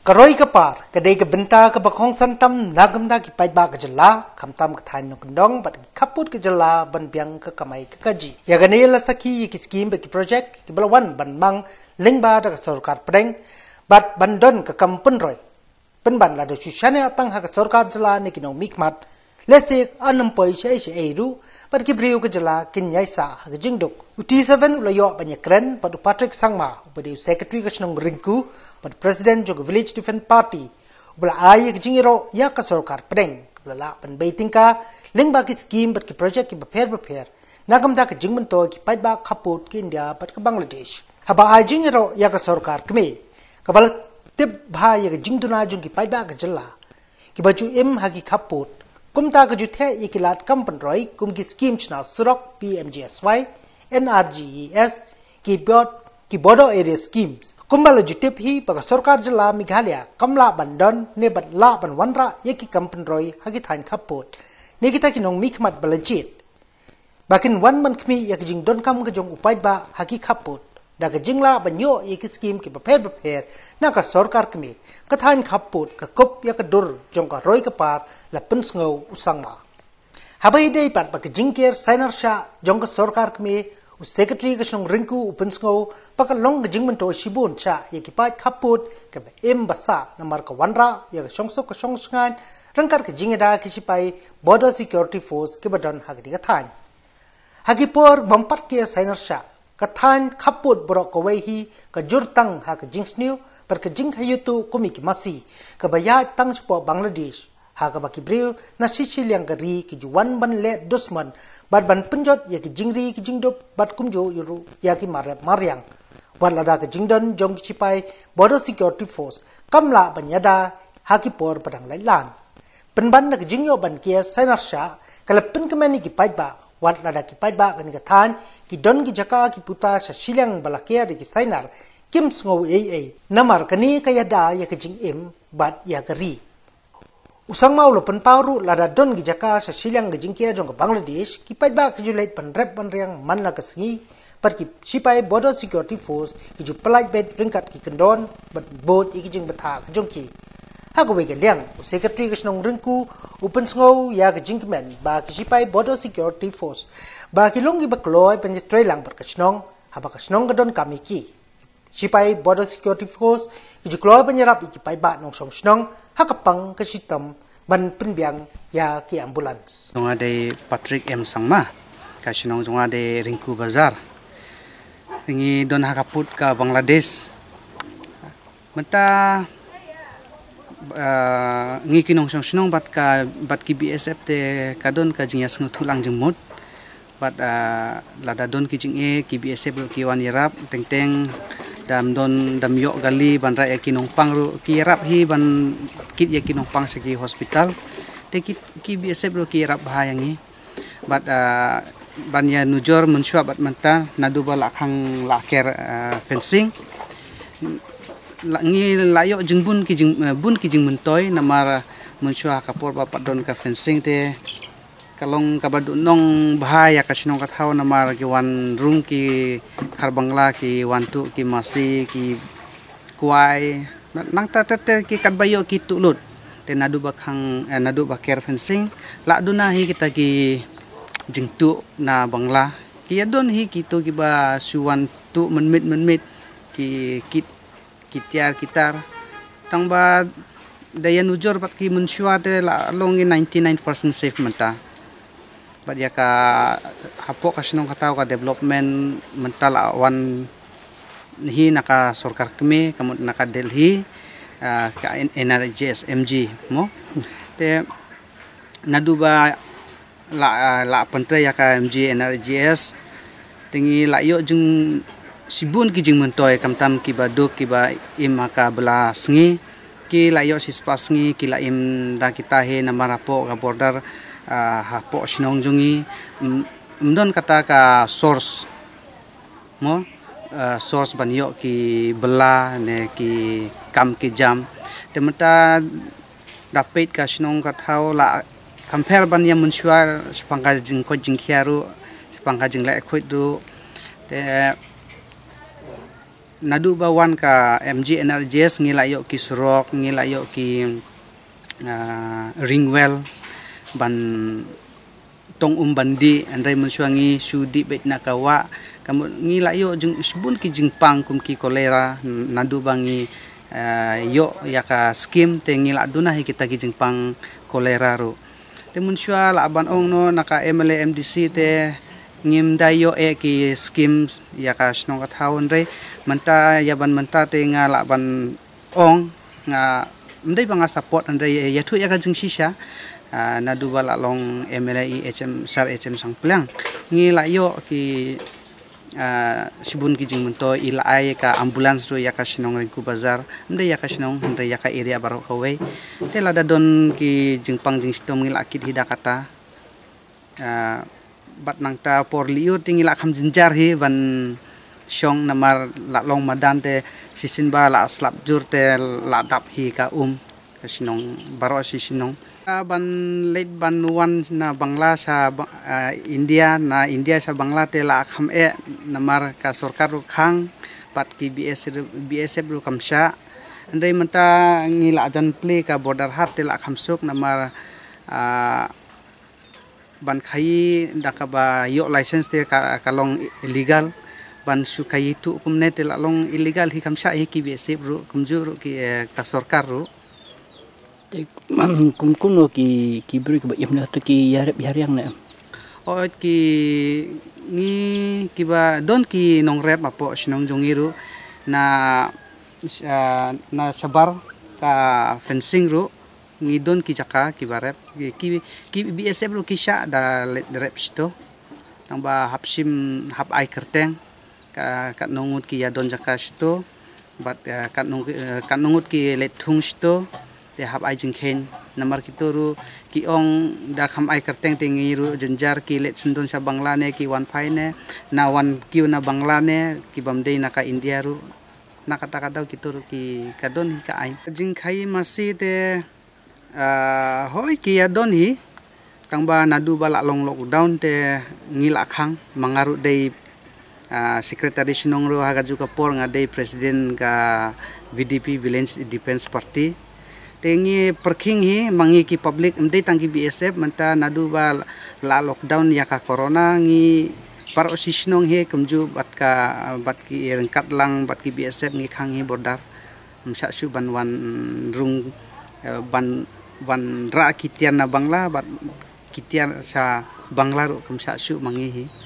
Karoi kapar, kadai ke benta ke bakong santam nagamda ki paitba ke Jylla, kamtam ke Thain Khappud bat ki Khappud ke Jylla ban biang ke kamai ke kaji. Ya ganela saki ki skim be ki project ki balawan ban mang lingba da ke Sorkar pedeng bat bandon ke kam pynroi. Penban la de chushane atang ha ke Sorkar Jylla ne ki no mikmat lesek anam poi che ru bat ki briu ke Jylla kin yai sa ha ke jingduk. Uti 7 ulayo banyakren pat Patrick Sangma ubadi secretary ke Shillong Rinku but President Jog Village Defense Party bula ay jingiro ya ka Sorkar pedeng bula pan baitingka lingba ki scheme but ki project ki prepare nagamda ka jingmanto ki paitba Khappud ki India but ka Bangladesh haba ay jingiro ya ka Sorkar khmih ka bal tip bha ya jingduna jung ki paitba ka Jylla ki baju im ha ki Khappud kumta ka juthe ikilat kam pynroi kum ki scheme chna surok PMGSY NRGES ki border area schemes kumbala jutip hi paga Sorkar Jylla Meghalaya kamla bandon ne bat la ban wanra yeki kam pynroi hagi Thain Khappud ne kita kinong mikmat balajit bakin wan man khmi yak jing don kam ga jong upaid ba hagi Khappud daga jingla banyo yeki scheme ki prepare na ka Sorkar khmi ka Thain Khappud ka kop yak dur jong ka roi ka par la pensngau usangma habai dei pat ba ka jingker signer sha jong ka Sorkar khmi Secretary ke Shillong Rinku upensngau pakalong ke jingmento shibun cha ye kipai Khappud ke em basa namar ka wanra ye shongsok ke shongsngan rangkar ke jingeda ke sipai border security force ke badan hagdi ka Thain hagipor bampat ke signer sha ka Thain Khappud borok ko hi ka jurtang ha ka jingsniu per ke jing hayutu komik masi ka baya tang spo Bangladesh haga baki briu na Shillong ka ri ki juwan ban le dusman bat ban penjot ya ki jingri ki jingdop bat kumjo yuru ya ki maryang wan Lada ka jingdon jong ki chipai border security force kamla banyada haki por padang lailan penban na ki jingyo ban kia sanarsha kalapin kemani ki paitba wan Lada ki paitba kan ka Thain ki don ki jaka ki puta sa Shillong balakia de ki sainar kim sngo namar kani kayada ya ki jingim bat ya ka ri usang mau lo penpauru Lada don gi jaka sa Shillong gi jingkia jong Bangladesh ki paitba ki julait pan rep pan riang man la ka sngi par ki sipai border security force ki ju palai bet ringkat ki kendon bat bot ki jing batha jong ki ha go ke liang secretary ki Shillong Rinku upen sngo ya ki jingmen ba ki sipai border security force ba ki longi ba kloi pen trei lang par ka Shillong ha ba ka Shillong ka don kami ki sipai border security force ki ju kloi penyerap ki paitba nong song Shillong hakapang kasitam ban penbiang ya ki ambulans. Jonga de Patrick M Sangma kasinong jonga de Rinku Bazar. Ingi don Khappud ka Bangladesh. Mata ngi kinong sinong bat ki BSF te kadon ka jingya sng thulang jengmut. Bat Lada don ki jing ki BSF ki wan yarap teng dam don dam yok gali ban ra kinong pang ru ki rap hi ban kit ya kinong pang segi hospital te ki BSF ru ki rap bahayangi bat ban ya nujor menchua bat menta nadu ba lakhang laker fencing ngi layo jengbun ki jing mentoy namar menchua kapor ba don ka fencing te kalong kabadu nong bahaya kasinong kathau namar ki wan room ki kharbangla ki wantu ki masi ki kuai nang ta ki kadbayo ki tulut te nadu baker fencing la duna hi kita ki jingtu na bangla ki adon hi kitu ki ba suwan tu menmit ki tiar kitar tang ba daya nujor pat ki mensyua te la longi 99% safe menta bat ya ka hapok kasinong katao ka development mental awan hi naka Sorkar khmih kamut naka Delhi ka NRGS MG mo te nadu ba la pentre ya ka MG NRGS tingi layo jeng sibun ki jeng mentoy kamtam ki baduk ki ba im ka bela sngi ki layo sispa sngi ki la im da kita he namarapo ka border hapo sinong jungi mdon kata ka source mo source banyo ki bela ne ki kam ki jam temata dapet ka sinong kathau la compare ban ya mensuar sepangka jing ko jingkhiaru sepangka jing la khoi du te nadu bawan ka MG NRJS ngilayo ki surok ngilayo ki ringwell ban tong bandi andai mensuangi sudi bet nakawa kamu ngilayo jeng sebun ki jingpang kum ki kolera nadu bangi yo yaka skhim te ngila duna hi kita ki jingpang kolera ro te mensua laban ong no naka MLA MDC te ngim dayo ki skhim yaka snong kathawon re menta yaban menta te nga laban ong nga mdai banga support andai yathu yaka jingsisha nadu bala long MLA HM sar HM sangplang ngilayo ki sibun ki jing munto ila ay ka ambulance ro yaka sinong rengku bazar nda yaka sinong nda yaka area baro kawai te lada don ki jingpang jing stom ngila kit hidakata bat nangta por liur tingila kham jinjar hi ban shong namar la long madan te sisin ba la slap jur te la dap hi ka ka sinong baro sisinong ban late ban wan na Bangla sa India na India sa Bangla te la kham namar ka Sorkar ru khang pat ki BSF ru kamsha andai menta ngila jan play ka border hat te la kham suk namar ban khai dakaba yo license te kalong illegal ban su khai tu kumne te la long illegal hi kamsha hi ki BSF ru kumju ru ki ka Sorkar ru kuno ki beri ke imna tu ki yarep yang na ki ni kiba don ki nong rep apo sinong jongiru na sabar ka fencing ru ngi don ki jaka ki barep ki BSF ru ki sha da rep sto tamba hapsim hap ai kerteng ka nongut ki ya don jaka sto bat ka nongut ki lethung sto te hab ai jingkhen namar kituru ki ong da kham ai kerteng tingi ru jenjar ki let sindon sa Bangla ne ki wan phai ne na wan kiu na Bangla ne ki bamdei na ka India ru na kata kata kituru ki kadon hi ka ai jingkhai masi te hoi ki adon hi tangba nadu bala long lockdown te ngila khang mangaru dei secretary sinong ru hagaju ka por nga dei president ka VDP Village Defense Party tengi perking hi mangi ki public mdei tangki BSF menta nadu ba la lockdown ya ka corona ngi par osisnong he kumju bat ki rengkat lang bat ki BSF ngi khang hi border msa su ban wan rung ban ra kitian na Bangla bat kitian sa Bangla ru kumsa su mangi hi